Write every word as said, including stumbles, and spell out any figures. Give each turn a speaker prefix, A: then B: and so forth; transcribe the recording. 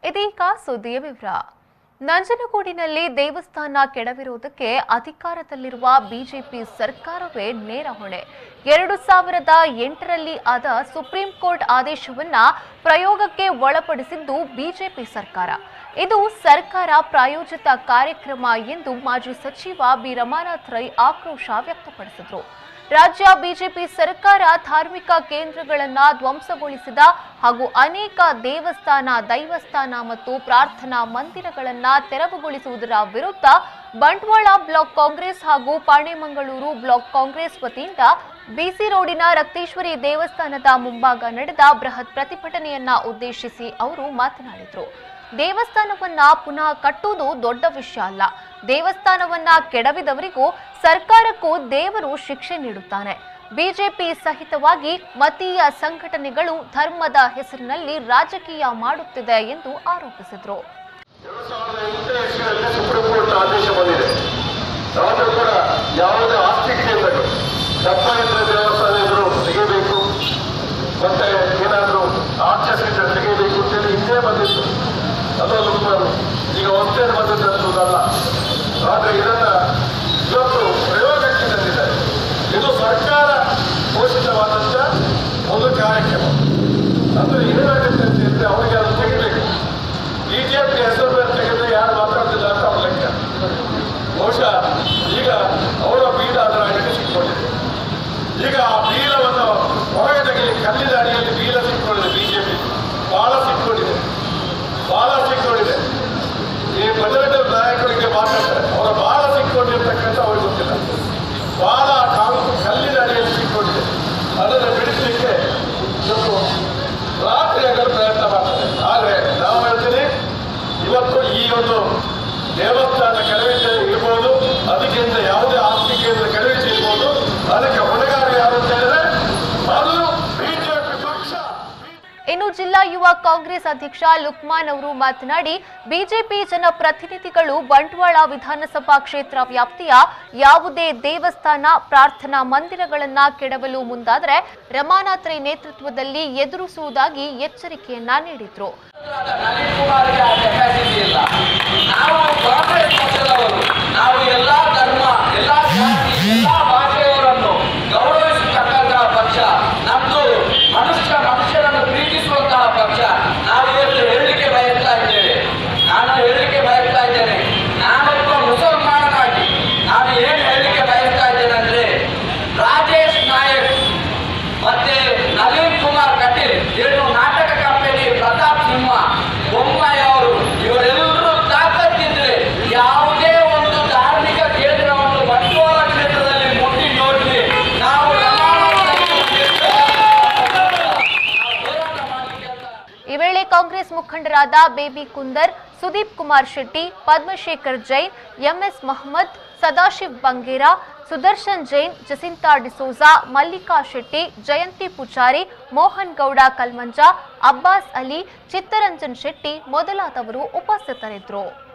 A: ಇದೀಗ ಸುದ್ದಿಯ ವಿವರ. ನಂಜನಗೂಡಿನಲ್ಲಿ ದೇವಸ್ಥಾನ ಕೆಡವಿರುವುದಕ್ಕೆ ಅಧಿಕಾರದಲ್ಲಿರುವ ಬಿಜೆಪಿ ಸರ್ಕಾರವೇ ನೇರ ಹೊಣೆ. ಎರಡು ಸಾವಿರದ ಎಂಟರಲ್ಲಿ ಆದ ಸುಪ್ರೀಂ ಕೋರ್ಟ್ ಆದೇಶವನ್ನ ಪ್ರಯೋಗಕ್ಕೆ ಒಳಪಡಿಸಿದ್ದು ಬಿಜೆಪಿ ಸರ್ಕಾರ. ಇದು ಸರ್ಕಾರ ಪ್ರಾಯೋಜಿತ ಕಾರ್ಯಕ್ರಮ ಎಂದು ಮಾಜಿ ಸಚಿವ ಬಿ ರಮಾನಾಥ್ ರೈ ಆಕ್ರೋಶ ವ್ಯಕ್ತಪಡಿಸಿದರು. ರಾಜ್ಯ ಬಿಜೆಪಿ ಸರ್ಕಾರ ಧಾರ್ಮಿಕ ಕೇಂದ್ರಗಳನ್ನು ಧ್ವಂಸಗೊಳಿಸಿದ ಹಾಗೂ ಅನೇಕ ದೇವಸ್ಥಾನ, ದೈವಸ್ಥಾನ ಮತ್ತು ಪ್ರಾರ್ಥನಾ ಮಂದಿರಗಳನ್ನು ತೆರವುಗೊಳಿಸುವುದರ ವಿರುದ್ಧ ಬಂಟ್ವಾಳ ಬ್ಲಾಕ್ ಕಾಂಗ್ರೆಸ್ ಹಾಗೂ ಪಾಣೆಮಂಗಳೂರು ಬ್ಲಾಕ್ ಕಾಂಗ್ರೆಸ್ ವತಿಯಿಂದ ಬಿಸಿ ರೋಡಿನ ರಕ್ತೇಶ್ವರಿ ದೇವಸ್ಥಾನದ ಮುಂಭಾಗ ನಡೆದ ಬೃಹತ್ ಪ್ರತಿಭಟನೆಯನ್ನ ಉದ್ದೇಶಿಸಿ ಅವರು ಮಾತನಾಡಿದರು. ದೇವಸ್ಥಾನವನ್ನ ಪುನಃ ಕಟ್ಟುವುದು ದೊಡ್ಡ ವಿಷಯ ಅಲ್ಲ. ದೇವಸ್ಥಾನವನ್ನ ಕೆಡವಿದವರಿಗೂ ಸರ್ಕಾರಕ್ಕೂ ದೇವರು ಶಿಕ್ಷೆ ನೀಡುತ್ತಾನೆ. ಬಿಜೆಪಿ ಸಹಿತವಾಗಿ ಮತೀಯ ಸಂಘಟನೆಗಳು ಧರ್ಮದ ಹೆಸರಿನಲ್ಲಿ ರಾಜಕೀಯ ಮಾಡುತ್ತಿದೆ ಎಂದು ಆರೋಪಿಸಿದರು.
B: ಸುಪ್ರೀಂ ಕೋರ್ಟ್ ಆದೇಶ ಬಂದಿದೆ. ಆದರೂ ಕೂಡ ಯಾವುದೇ ಆಸ್ತಿ ಕೇಂದ್ರಗಳು ಸರ್ಕಾರೇತರ ದೇವಸ್ಥಾನ ಇದ್ರು ತೆಗೆಯಬೇಕು, ಮತ್ತೆ ಏನಾದರೂ ಆರ್ಚಸ್ ಇದ್ರೆ ತೆಗೆಯಬೇಕು ಅಂತೇಳಿ ಹಿಂದೆ ಬಂದಿತ್ತು. ಅದೊಂದು ಈಗ ಹೊಸ್ತೇನೆ ಬಂದಿದ್ದಂಥದ್ದಲ್ಲ. ಆದರೆ ಇದನ್ನ ಇವತ್ತು ಪ್ರಯೋಗಕ್ಕೆ ತಂದಿದ್ದಾರೆ. ಇದು ಸರ್ಕಾರ ಘೋಷಿತವಾದಂಥ ಒಂದು ಕಾರ್ಯಕ್ರಮ. ಅಂದ್ರೆ ಏನಾಗುತ್ತೆ ಅಂತ ಹೇಳಿದ್ರೆ ಅವರಿಗೆ ಅದು ತೆಗಿಬೇಕು. ಬಿಜೆಪಿ ಹೆಸರು ಮೇಲೆ ತೆಗೆದ್ರೆ ಯಾರು ಮಾತಾಡ್ತಿಲ್ಲ ಅಂತ ಅವ್ರ ಲೆಕ್ಕ. ಬಹುಶಃ ಈಗ ಅವರ ಬೀಡ ಅದರ ಅಡಿಗೆ ಸಿಕ್ಕೊಂಡಿದೆ. ಈಗ ಆ ಬೀಲವನ್ನು ಹೊರಗೆ ತೆಗೆಯಲಿ, ಕಲ್ಲಿನ ಅಡಿಯಲ್ಲಿ ಬೀಲ ಸಿಕ್ಕೊಂಡಿದೆ. ಬಿಜೆಪಿ ಬಹಳ ಸಿಕ್ಕೊಂಡಿದೆ, ಬಹಳ ಸಿಕ್ಕೊಂಡಿದೆ. ಈ ಬಜೆಟ್ ನಾಯಕರಿಗೆ ಮಾತಾಡ್ತಾರೆ, ಅವರ ಬಹಳ ಸಿಕ್ಕೊಂಡಿರ್ತಕ್ಕಂಥ ಅವ್ರಿಗೆ ಗೊತ್ತಿಲ್ಲ. ಬಹಳ ಕಾಂಗ್ರೆಸ್ ಕಲ್ಲಿನ ಅಡಿಯಲ್ಲಿ ಸಿಕ್ಕೊಂಡಿದೆ. ಅದನ್ನು ಬಿಡಿಸಲಿಕ್ಕೆ ಇವತ್ತು ರಾತ್ರಿ ಆಗಲು ಪ್ರಯತ್ನ ಮಾಡ್ತಾರೆ. ಆದರೆ ನಾವು ಹೇಳ್ತೀನಿ, ಇವತ್ತು ಈ ಒಂದು ದೇವಸ್ಥಾನ ಕೆಳವಿದ್ದ ಇರ್ಬೋದು, ಅದಕ್ಕಿಂತ ಯಾವುದೇ ಆಸ್ತಿ ಕೇಂದ್ರ ಕೆಳವಿದ್ದ ಇರ್ಬೋದು, ಅದಕ್ಕೆ ಹೊಣೆಗಾರ ಯಾರು ಅಂತ ಹೇಳಿದ್ರೆ ಅದು ಬಿಜೆಪಿ ಪಕ್ಷ.
A: ಇನ್ನು ಜಿಲ್ಲಾ ಯುವ ಕಾಂಗ್ರೆಸ್ ಅಧ್ಯಕ್ಷ ಲುಕ್ಮಾನ್ ಅವರು ಮಾತನಾಡಿ, ಬಿಜೆಪಿ ಜನಪ್ರತಿನಿಧಿಗಳು ಬಂಟ್ವಾಳ ವಿಧಾನಸಭಾ ಕ್ಷೇತ್ರ ವ್ಯಾಪ್ತಿಯ ಯಾವುದೇ ದೇವಸ್ಥಾನ, ಪ್ರಾರ್ಥನಾ ಮಂದಿರಗಳನ್ನ ಕೆಡವಲು ಮುಂದಾದರೆ ರಮಾನಾಥ್ ರೈ ನೇತೃತ್ವದಲ್ಲಿ ಎದುರಿಸುವುದಾಗಿ ಎಚ್ಚರಿಕೆಯನ್ನ ನೀಡಿದ್ರು.
C: ನಾವು ಎಲ್ಲಾ ಧರ್ಮ, ಎಲ್ಲಾ ಜಾತಿ, ಎಲ್ಲಾ ಭಾಷೆಯವರನ್ನು ಗೌರವಿಸತಕ್ಕಂತಹ ಪಕ್ಷ ನಮ್ದು. ಮನುಷ್ಯ ಮನುಷ್ಯರನ್ನು ಪ್ರೀತಿಸುವಂತಹ ಪಕ್ಷ. ನಾವು ಇವತ್ತು ಹೇಳಲಿಕ್ಕೆ ಬಯಸ್ತಾ ಇದ್ದೇವೆ, ನಾನು ಹೇಳಲಿಕ್ಕೆ ಬಯಸ್ತಾ ಇದ್ದೇನೆ, ನಾನೊಬ್ಬ ಮುಸಲ್ಮಾನನಾಗಿ ನಾನು ಏನು ಹೇಳಲಿಕ್ಕೆ ಬಯಸ್ತಾ ಇದ್ದೇನೆ ಅಂದ್ರೆ, ರಾಜೇಶ್ ನಾಯಕ್ ಮತ್ತೆ ನಳಿನ್ ಕುಮಾರ್ ಕಟೀಲ್, ಏನು ನಾಟಕ ಕಂಪನಿ, ಪ್ರತಾಪ್ ಸಿಂಹ, ಬೊಮ್ಮಾಯಿ ಅವರು, ಇವರೆಲ್ಲರೂ ತಾಕತ್ತಿದ್ರೆ ಯಾವುದೇ ಒಂದು ಧಾರ್ಮಿಕ ಕೇಂದ್ರವನ್ನು ಬಂಟ್ವಾಳ ಕ್ಷೇತ್ರದಲ್ಲಿ ಮುಟ್ಟಿ ನೋಡಿದ್ರೆ ನಾವು
A: ಈ ವೇಳೆ ಕಾಂಗ್ರೆಸ್ ಮುಖಂಡರಾದ ಬೇಬಿ ಕುಂದರ್, ಸುದೀಪ್ ಕುಮಾರ್ ಶೆಟ್ಟಿ, ಪದ್ಮಶೇಖರ್ ಜೈನ್, ಎಂಎಸ್ ಮಹಮ್ಮದ್, ಸದಾಶಿವ್ ಬಂಗೇರಾ, ಸುದರ್ಶನ್ ಜೈನ್, ಜಸಿಂತಾ ಡಿಸೋಜಾ, ಮಲ್ಲಿಕಾ ಶೆಟ್ಟಿ, ಜಯಂತಿ ಪೂಜಾರಿ, ಮೋಹನ್ ಗೌಡ ಕಲ್ಮಂಜ, ಅಬ್ಬಾಸ್ ಅಲಿ, ಚಿತ್ತರಂಜನ್ ಶೆಟ್ಟಿ ಮೊದಲಾದವರು ಉಪಸ್ಥಿತರಿದ್ದರು.